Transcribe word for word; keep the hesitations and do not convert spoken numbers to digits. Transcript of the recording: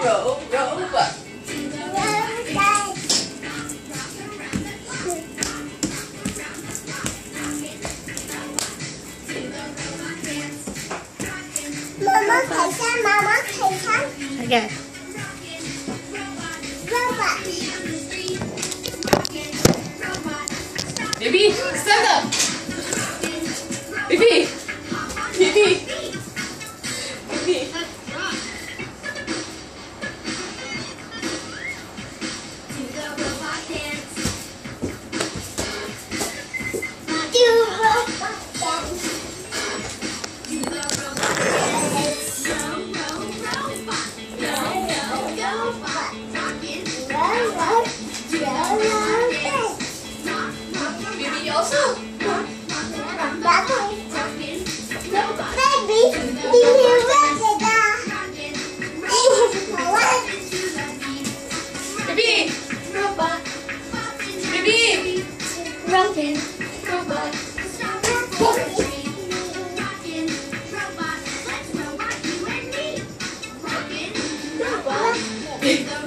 ro robot. Mama, Kaishan, Mama, Kaishan. Okay. Robot. Baby, stand up. Baby, baby, baby. Do robot dance. Robot. Baby also. Baby, do you want it? Baby, Robot. baby. Robin. Robot. Robot.